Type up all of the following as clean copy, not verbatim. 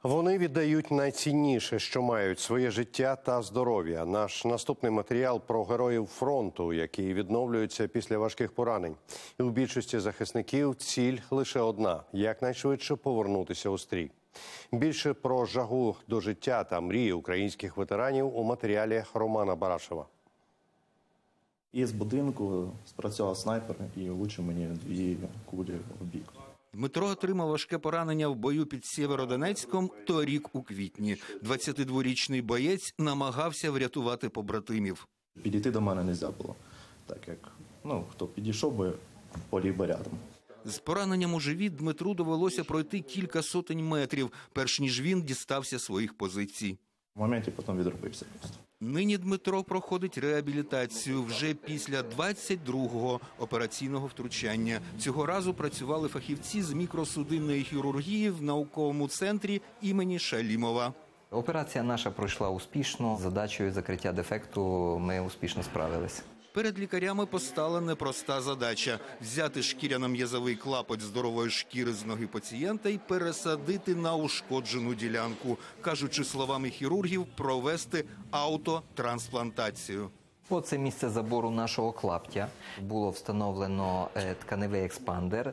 Вони віддають найцінніше, що мають – своє життя та здоров'я. Наш наступний матеріал про героїв фронту, які відновлюються після важких поранень. І у більшості захисників ціль лише одна – якнайшвидше повернутися у стрій. Більше про жагу до життя та мрії українських ветеранів у матеріалі Романа Барашева. Із будинку спрацював снайпер і влучив мені 2 кулі в бік. Дмитро отримав важке поранення в бою під Сєвєродонецьком торік у квітні. 22-річний боєць намагався врятувати побратимів. Підійти до мене не можна було, так як хто підійшов би, поліг би рядом. З пораненням у живіт Дмитру довелося пройти кілька сотень метрів, перш ніж він дістався своїх позицій. В моменті потім відробився просто. Нині Дмитро проходить реабілітацію вже після 22-го операційного втручання. Цього разу працювали фахівці з мікросудинної хірургії в науковому центрі імені Шалімова. Операція наша пройшла успішно. З задачею закриття дефекту ми успішно справилися. Перед лікарями постала непроста задача – взяти шкіряно-м'язовий клапоть здорової шкіри з ноги пацієнта і пересадити на ушкоджену ділянку. Кажучи словами хірургів, провести аутотрансплантацію. Оце місце забору нашого клаптя. Було встановлено тканевий експандер.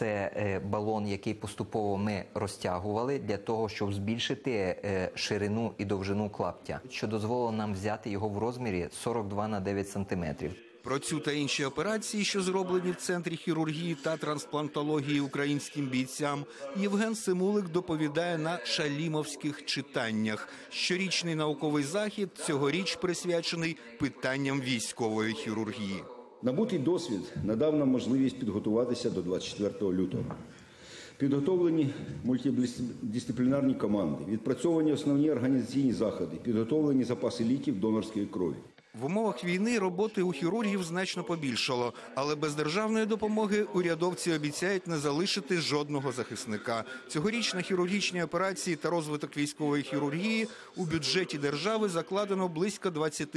Це балон, який поступово ми розтягували для того, щоб збільшити ширину і довжину клаптя, що дозволило нам взяти його в розмірі 42 на 9 сантиметрів. Про цю та інші операції, що зроблені в Центрі хірургії та трансплантології українським бійцям, Євген Симулик доповідає на шалімовських читаннях. Щорічний науковий захід цьогоріч присвячений питанням військової хірургії. Набутий досвід надав нам можливість підготуватися до 24 лютого. Підготовлені мультидисциплінарні команди, відпрацьовані основні організаційні заходи, підготовлені запаси ліків донорської крові. В умовах війни роботи у хірургів значно побільшало, але без державної допомоги урядовці обіцяють не залишити жодного захисника. Цьогоріч на хірургічні операції та розвиток військової хірургії у бюджеті держави закладено близько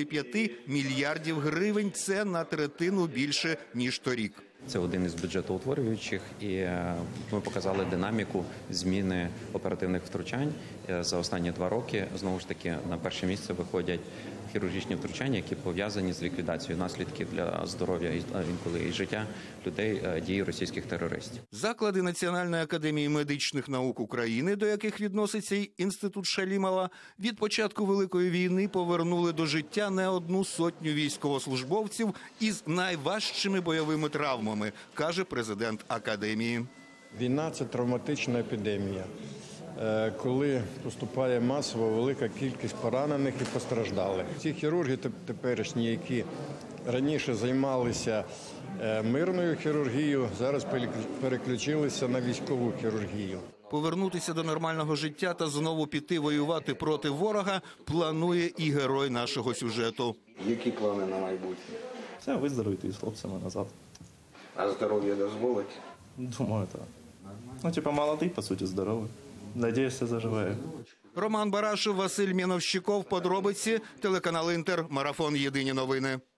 25 мільярдів гривень. Це на третину більше, ніж торік. Це один із бюджетоутворюючих, і ми показали динаміку зміни оперативних втручань за останні 2 роки. Знову ж таки, на перше місце виходять хірургічні втручання, які пов'язані з ліквідацією наслідків для здоров'я, інколи і життя людей дії російських терористів. Заклади Національної академії медичних наук України, до яких відноситься й інститут Шалімова, від початку Великої війни повернули до життя не 100 військовослужбовців із найважчими бойовими травмами, каже президент академії. Війна – це травматична епідемія, коли поступає масово велика кількість поранених і постраждалих. Ці хірурги теперішні, які раніше займалися мирною хірургією, зараз переключилися на військову хірургію. Повернутися до нормального життя та знову піти воювати проти ворога планує і герой нашого сюжету. Які плани на майбутнє? Це виздоровити із хлопцями назад. А здоров'я дозволить? Думаю, так. Молодий, по суті, здоровий. Надіюсь, все заживе. Роман Барашев, Василь Міновщиков, подробиці, телеканал Інтер, марафон «Єдині новини».